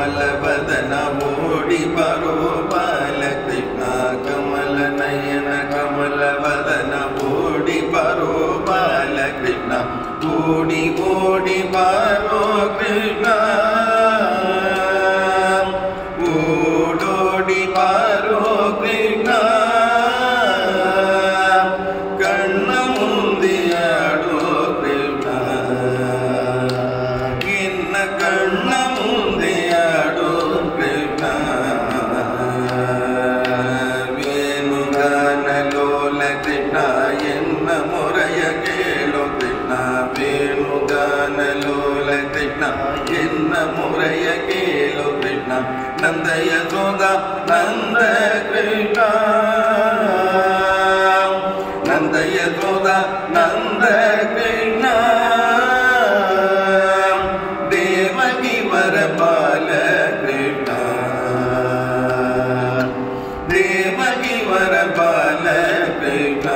ಕಮಲ ವದನ ಓಡಿ ಬರೋ ಬಾಲಕೃಷ್ಣ ಕಮಲ ನಯನ ಕಮಲ ವದನ ಓಡಿ ಬರೋ ಬಾಲಕೃಷ್ಣ ಓಡಿ ಓಡಿ ಬರೋ ಕೃಷ್ಣ ಓಡೋಡಿ ಬರೋ ಕೃಷ್ಣ ಕಣ್ಣ ಮುಂದೆ ಆಡೋ ಕೃಷ್ಣ ಇನ್ನ ಕಣ್ಣ ಮುಂದೆ ಆಡೋ ಕೃಷ್ಣ ವೇಣುಗಾನ ಲೋಲ ಕೃಷ್ಣ ಎನ್ನ ಮೊರೆಯ ಕೇಳೋ ಕೃಷ್ಣ ವೇಣುಗಾನ ಲೋಲ ಕೃಷ್ಣ ಎನ್ನ ಮೊರೆಯ ಕೇಳೋ ಕೃಷ್ಣ ನಂದ ಯಶೋದ ನಂದ ಕೃಷ್ಣ ನಂದ ಯಶೋದ ನಂದ ಕೃಷ್ಣ ದೇವಕಿ ವರ ಬಾಲ ಕೃಷ್ಣ ದೇವಕಿ ವರ ಬಾಲ ಕೃಷ್ಣ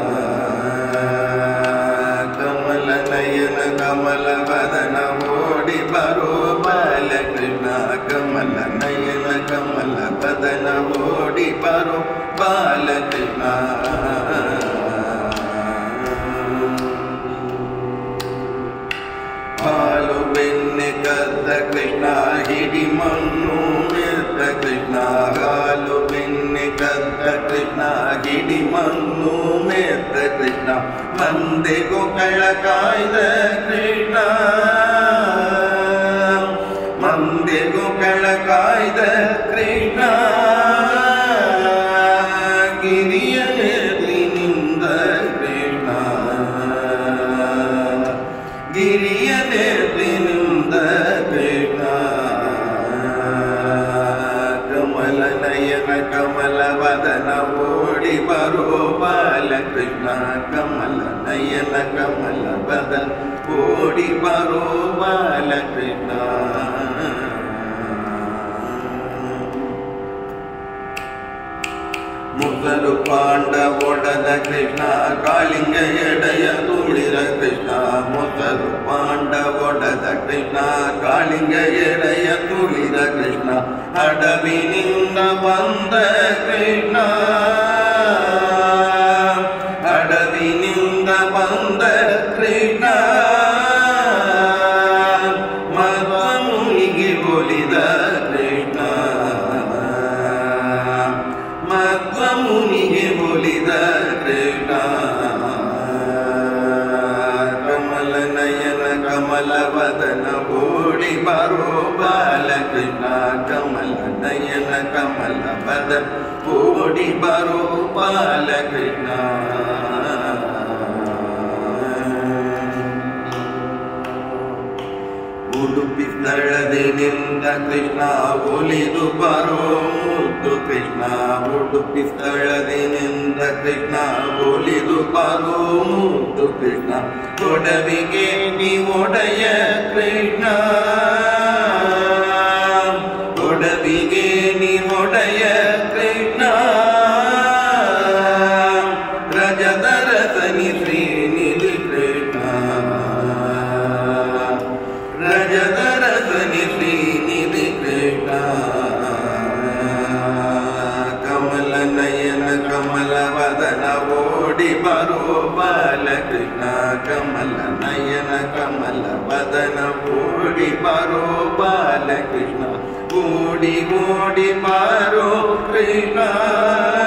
ಕಮಲ ನಯನ ಕಮಲ ವದನ ಓಡಿ ಬರೋ ಬಾಲ ಕೃಷ್ಣ ಕಮಲ ನಯನ ಕಮಲ ವದನ ಓಡಿ ಬರೋ ಬಾಲ ಕೃಷ್ಣ ಹಾಲು ಬೆಣ್ಣೆ ಕದ್ದ ಕೃಷ್ಣ ಹಿಡಿ ಮಣ್ಣು ಮೆತ್ತ ಕೃಷ್ಣ ಹಾಲು ಬೆಣ್ಣೆ ಕದ್ದ ಕೃಷ್ಣ ಹಿಡಿ ಮಣ್ಣು ಮೆತ್ತ ಕೃಷ್ಣ ಮಂದೆಗೂ ಕಳ್ಳ ಕಾಯ್ದ ಕೃಷ್ಣ ಮಂದೆಗೂ ಕಳ್ಳ ಕಾಯ್ದ ಕೃಷ್ಣ ಗಿರಿಯ ನೇರ್ಲಿನಿಂದ ಕೃಷ್ಣ ಗಿರಿಯ ನೇರ್ಲಿನಿಂದ ಕೃಷ್ಣ ಕಮಲ ನಯನ ಕಮಲ ವದನ ಓಡಿ ಬರೋ ಬಾಲ ಕೃಷ್ಣ ಕಮಲ ನಯನ ಕಮಲ ವದನ ಓಡಿ ಬರೋ ಬಾಲ ಕೃಷ್ಣ ಮುಸಲು ಪಾಂಡವೊಡದ ಕೃಷ್ಣ ಕಾಳಿಂಗ ಎಡೆಯ ತುಳಿದ ಕೃಷ್ಣ ಮುಸಲು ಪಾಂಡವೊಡದ ಕೃಷ್ಣ ಕಾಳಿಂಗ ಎಡೆಯ ತುಳಿದ ಕೃಷ್ಣ ಅಡವಿನಿಂದ ಬಂದ ಕೃಷ್ಣ ಅಡವಿನಿಂದ ಬಂದ ಕೃಷ್ಣ ಮಧ್ವಮುನಿಗೆ ಒಲಿದ ಕೃಷ್ಣ ಮಧ್ವಮುನಿಗೆ ಒಲಿದ ಕೃಷ್ಣ ಕಮಲ ನಯನ ಕಮಲ ವದನ ಓಡಿ ಬರೋ ಬಾಲ ಕೃಷ್ಣ ಕಮಲ ನಯನ ಕಮಲ ವದನ ಓಡಿ ಬರೋ ಬಾಲ ಕೃಷ್ಣ ಉಡುಪಿ ಸ್ಥಳದಿ ನಿಂತ ಕೃಷ್ಣ ಒಲಿದು ಬರೋ ಮುದ್ದು ಕೃಷ್ಣ ಉಡುಪಿ ಸ್ಥಳದಿ ನಿಂತ ಕೃಷ್ಣ ಒಲಿದು ಬರೋ ಮುದ್ದು ಕೃಷ್ಣ ಒಡವಿಗೆ ನೀ ಒಡೆಯ ಕೃಷ್ಣ ಒಡವಿಗೆ ನೀ ಒಡೆಯ ಕೃಷ್ಣ ರಜದ ರಸನಿ ಶ್ರೀನಿಧಿ ಕೃಷ್ಣ ರಜದ ರಸನಿ ಶ್ರೀನಿಧಿ ಕೃಷ್ಣ ಕಮಲ ನಯನ ಕಮಲ ವದನ ಓಡಿ ಬರೋ ಬಾಲ ಕೃಷ್ಣ ಕಮಲ ನಯನ ಕಮಲ ವದನ ಓಡಿ ಬರೋ ಬಾಲ ಕೃಷ್ಣ ಓಡಿ ಓಡಿ ಬರೋ ಕೃಷ್ಣ